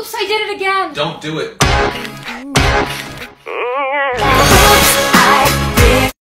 Oops, I did it again. Don't do it.